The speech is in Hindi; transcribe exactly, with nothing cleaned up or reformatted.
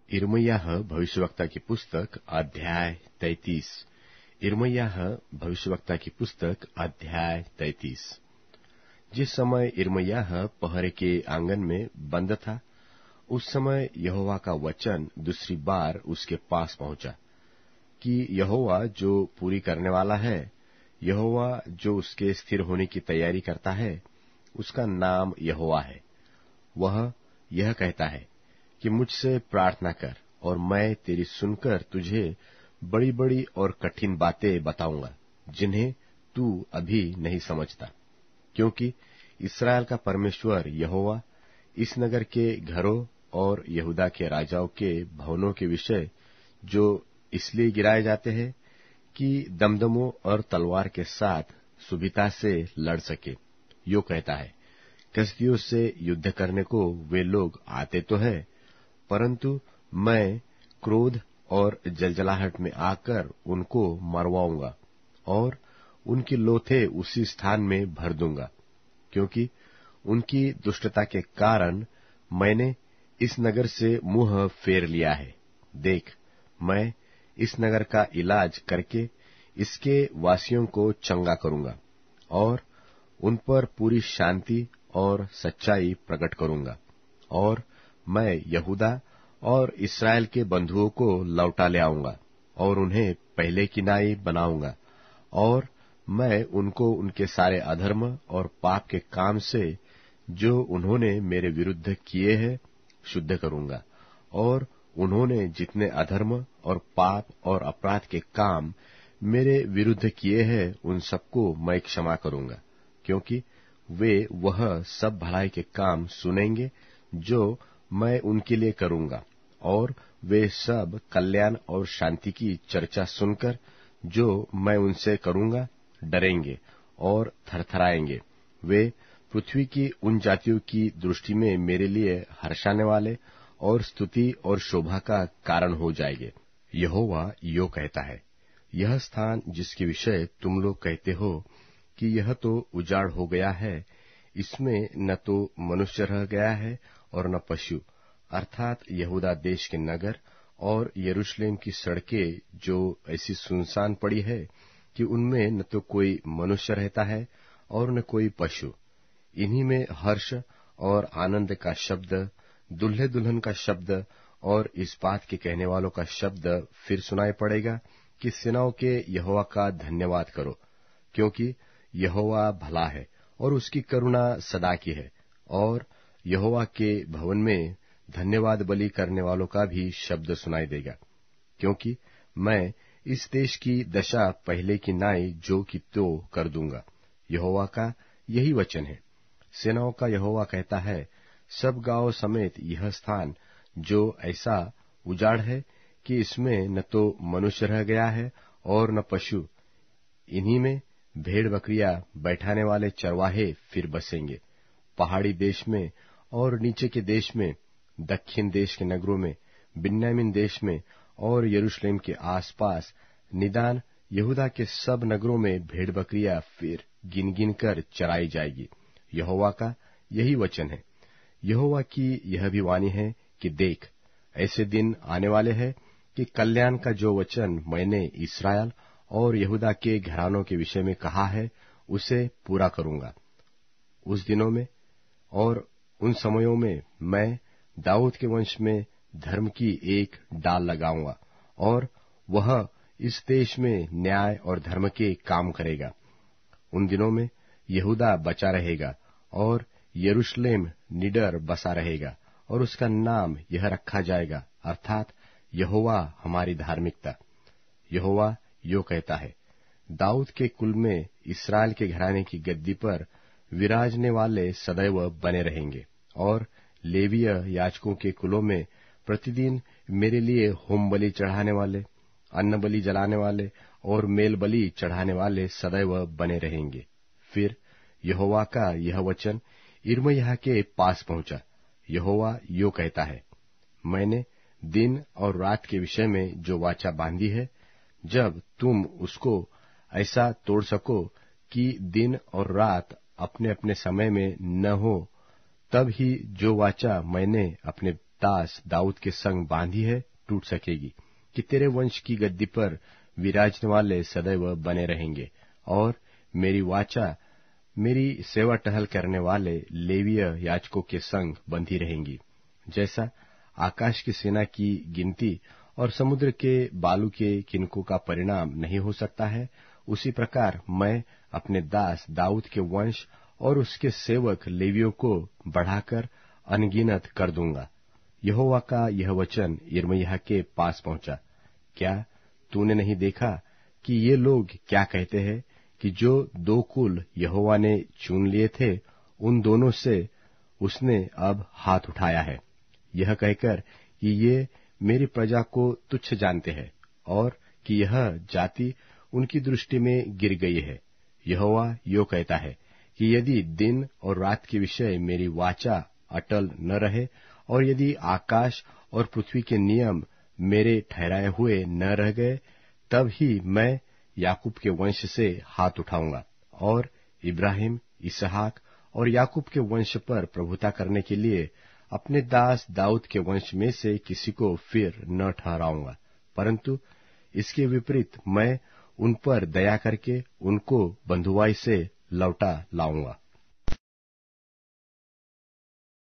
यिर्मयाह भविष्यवक्ता की पुस्तक अध्याय तैतीस। यिर्मयाह भविष्यवक्ता की पुस्तक अध्याय तैतीस। जिस समय यिर्मयाह पहरे के आंगन में बंद था, उस समय यहोवा का वचन दूसरी बार उसके पास पहुंचा कि यहोवा जो पूरी करने वाला है, यहोवा जो उसके स्थिर होने की तैयारी करता है, उसका नाम यहोवा है। वह यह कहता है कि मुझसे प्रार्थना कर और मैं तेरी सुनकर तुझे बड़ी बड़ी और कठिन बातें बताऊंगा, जिन्हें तू अभी नहीं समझता। क्योंकि इस्राएल का परमेश्वर यहोवा इस नगर के घरों और यहूदा के राजाओं के भवनों के विषय, जो इसलिए गिराए जाते हैं कि दमदमों और तलवार के साथ सुविधा से लड़ सके, यो कहता है, कसदियों से युद्ध करने को वे लोग आते तो है, परंतु मैं क्रोध और जलजलाहट में आकर उनको मरवाऊंगा और उनकी लोथे उसी स्थान में भर दूंगा। क्योंकि उनकी दुष्टता के कारण मैंने इस नगर से मुंह फेर लिया है। देख, मैं इस नगर का इलाज करके इसके वासियों को चंगा करूंगा और उन पर पूरी शांति और सच्चाई प्रकट करूंगा, और मैं यहूदा और इस्राएल के बंधुओं को लौटा ले आऊंगा और उन्हें पहले की नाई बनाऊंगा, और मैं उनको उनके सारे अधर्म और पाप के काम से जो उन्होंने मेरे विरुद्ध किए हैं शुद्ध करूंगा, और उन्होंने जितने अधर्म और पाप और अपराध के काम मेरे विरुद्ध किए हैं उन सबको मैं क्षमा करूंगा। क्योंकि वे वह सब भलाई के काम सुनेंगे जो मैं उनके लिए करूंगा, और वे सब कल्याण और शांति की चर्चा सुनकर जो मैं उनसे करूंगा डरेंगे और थरथराएंगे। वे पृथ्वी की उन जातियों की दृष्टि में मेरे लिए हर्षाने वाले और स्तुति और शोभा का कारण हो जाएंगे। यहोवा यो कहता है, यह स्थान जिसके विषय तुम लोग कहते हो कि यह तो उजाड़ हो गया है, इसमें न तो मनुष्य रह गया है और न पशु, अर्थात यहूदा देश के नगर और यरूशलेम की सड़कें जो ऐसी सुनसान पड़ी है कि उनमें न तो कोई मनुष्य रहता है और न कोई पशु। इन्हीं में हर्ष और आनंद का शब्द, दुल्हे दुल्हन का शब्द और इस बात के कहने वालों का शब्द फिर सुनाई पड़ेगा कि सेनाओं के यहोवा का धन्यवाद करो, क्योंकि यहोवा भला है और उसकी करुणा सदा की है। और यहोवा के भवन में धन्यवाद बलि करने वालों का भी शब्द सुनाई देगा। क्योंकि मैं इस देश की दशा पहले की नाई जो की तो कर दूंगा। यहोवा का यही वचन है। सेनाओं का यहोवा कहता है, सब गांव समेत यह स्थान जो ऐसा उजाड़ है कि इसमें न तो मनुष्य रह गया है और न पशु, इन्हीं में भेड़ बकरियां बैठाने वाले चरवाहे फिर बसेंगे। पहाड़ी देश में और नीचे के देश में, दक्षिण देश के नगरों में, बिन्यामीन देश में और यरूशलेम के आसपास, निदान यहूदा के सब नगरों में भेड़ बकरियां फिर गिन गिन कर चराई जाएगी। यहोवा का यही वचन है। यहोवा की यह भी वाणी है कि देख, ऐसे दिन आने वाले हैं कि कल्याण का जो वचन मैंने इस्राएल और यहूदा के घरानों के विषय में कहा है उसे पूरा करूंगा। उस दिनों में और उन समयों में मैं दाऊद के वंश में धर्म की एक डाल लगाऊंगा, और वह इस देश में न्याय और धर्म के काम करेगा। उन दिनों में यहूदा बचा रहेगा और यरूशलेम निडर बसा रहेगा, और उसका नाम यह रखा जाएगा, अर्थात यहोवा हमारी धार्मिकता। यहोवा यो कहता है, दाऊद के कुल में इस्राएल के घराने की गद्दी पर विराजने वाले सदैव बने रहेंगे, और लेवीय याजकों के कुलों में प्रतिदिन मेरे लिए होम बलि चढ़ाने वाले, अन्न बलि जलाने वाले और मेल बलि चढ़ाने वाले सदैव बने रहेंगे। फिर यहोवा का यह वचन यिर्मयाह के पास पहुंचा। यहोवा यो कहता है, मैंने दिन और रात के विषय में जो वाचा बांधी है, जब तुम उसको ऐसा तोड़ सको कि दिन और रात अपने अपने समय में न हो, तब ही जो वाचा मैंने अपने दास दाऊद के संग बांधी है टूट सकेगी, कि तेरे वंश की गद्दी पर विराजने वाले सदैव बने रहेंगे, और मेरी वाचा मेरी सेवा टहल करने वाले लेवीय याजकों के संग बंधी रहेंगी। जैसा आकाश की सेना की गिनती और समुद्र के बालू के किनकों का परिणाम नहीं हो सकता है, उसी प्रकार मैं अपने दास दाऊद के वंश और उसके सेवक लेवियों को बढ़ाकर अनगिनत कर दूंगा। यहोवा का यह वचन यिर्मयाह के पास पहुंचा। क्या तूने नहीं देखा कि ये लोग क्या कहते हैं, कि जो दो कुल यहोवा ने चुन लिए थे, उन दोनों से उसने अब हाथ उठाया है, यह कहकर कि ये मेरी प्रजा को तुच्छ जानते हैं, और कि यह जाति उनकी दृष्टि में गिर गई है। यहोवा यो कहता है कि यदि दिन और रात के विषय मेरी वाचा अटल न रहे, और यदि आकाश और पृथ्वी के नियम मेरे ठहराए हुए न रह गए, तब ही मैं याकूब के वंश से हाथ उठाऊंगा और इब्राहिम, इसहाक और याकूब के वंश पर प्रभुता करने के लिए अपने दास दाऊद के वंश में से किसी को फिर न ठहराऊंगा, परंतु इसके विपरीत मैं उन पर दया करके उनको बंधुआई से लौटा लाऊंगा।